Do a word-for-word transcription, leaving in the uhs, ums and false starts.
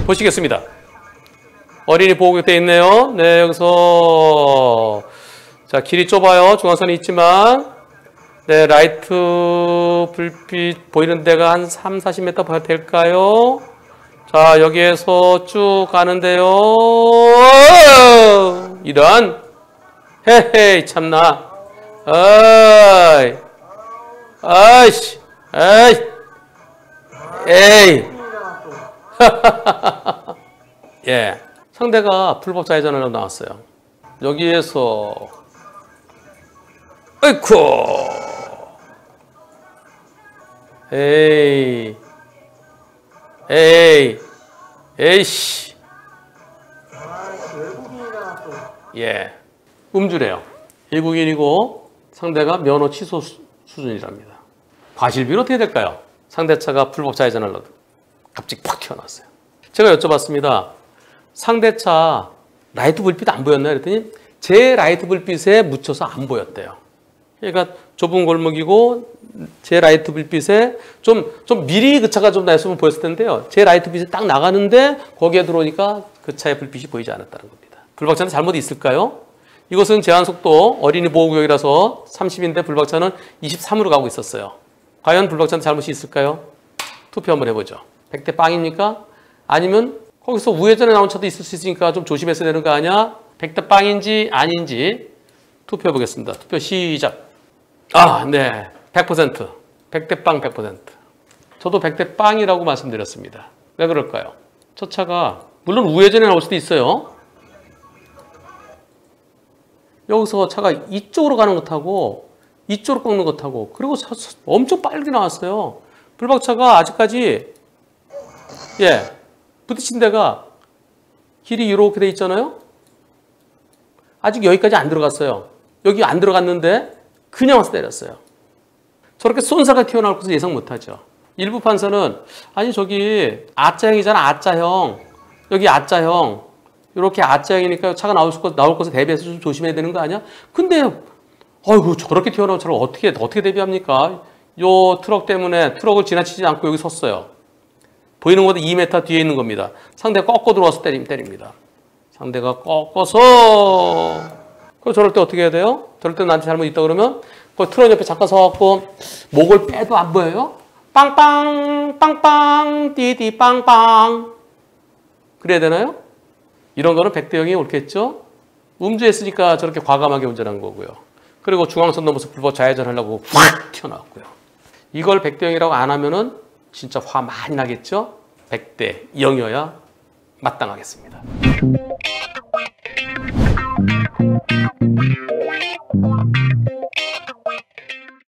보시겠습니다. 어린이 보호구역 되어 있네요. 네, 여기서 자 길이 좁아요. 중앙선이 있지만 네, 라이트 불빛 보이는 데가 한 삼, 사십 미터 될까요? 자, 여기에서 쭉 가는데요. 이런 헤헤이 참나. 어이. 아이씨. 에이. 에이. 예. 상대가 불법 좌회전하려고 나왔어요. 여기에서 어이쿠. 에이. 에이. 에이씨. 예. 음주래요. 외국인이고 상대가 면허 취소 수, 수준이랍니다. 과실비는 어떻게 될까요? 상대차가 불법 좌회전하려고 갑자기 팍 튀어나왔어요. 제가 여쭤봤습니다. 상대차 라이트 불빛 안 보였나요? 그랬더니 제 라이트 불빛에 묻혀서 안 보였대요. 그러니까 좁은 골목이고 제 라이트 불빛에 좀, 좀 미리 그 차가 좀 나있으면 보였을 텐데요. 제 라이트 빛이 딱 나가는데 거기에 들어오니까 그 차의 불빛이 보이지 않았다는 겁니다. 불박차는 잘못이 있을까요? 이것은 제한속도 어린이 보호구역이라서 삼십인데 불박차는 이십삼으로 가고 있었어요. 과연 불박차는 잘못이 있을까요? 투표 한번 해보죠. 백 대 빵입니까? 아니면 거기서 우회전에 나온 차도 있을 수 있으니까 좀 조심했어야 되는 거 아니야? 백 대 빵인지 아닌지 투표해 보겠습니다. 투표 시작. 아, 네. 백 퍼센트. 백 대 빵 백 퍼센트. 저도 백 대 빵이라고 말씀드렸습니다. 왜 그럴까요? 저 차가 물론 우회전에 나올 수도 있어요. 여기서 차가 이쪽으로 가는 것 타고 이쪽으로 꺾는 것 타고 그리고 엄청 빨리 나왔어요. 불박차가 아직까지 예 부딪힌 데가 길이 이렇게 돼 있잖아요. 아직 여기까지 안 들어갔어요. 여기 안 들어갔는데 그냥 와서 때렸어요. 저렇게 쏜사가 튀어나올 것을 예상 못하죠. 일부 판사는 아니 저기 아자형이잖아. 아자형. 여기 아자형. 이렇게 아자형이니까 차가 나올, 것, 나올 것을 대비해서 좀 조심해야 되는 거 아니야? 근데 아이고 저렇게 튀어나온 차를 어떻게 어떻게 대비합니까? 요 트럭 때문에 트럭을 지나치지 않고 여기 섰어요. 보이는 것보다 이 미터 뒤에 있는 겁니다. 상대가 꺾어 들어와서 때림, 때립니다. 상대가 꺾어서 그럼 저럴 때 어떻게 해야 돼요? 저럴 때 나한테 잘못 있다 그러면 그 트럭 옆에 잠깐 서갖고 목을 빼도 안 보여요? 빵빵 빵빵 띠디 빵빵 그래야 되나요? 이런 거는 백 대 영이 옳겠죠? 음주했으니까 저렇게 과감하게 운전한 거고요. 그리고 중앙선 넘어서 불법 좌회전 하려고 확 튀어나왔고요. 이걸 백 대 영이라고 안 하면은 진짜 화 많이 나겠죠? 백 대 영이어야 마땅하겠습니다.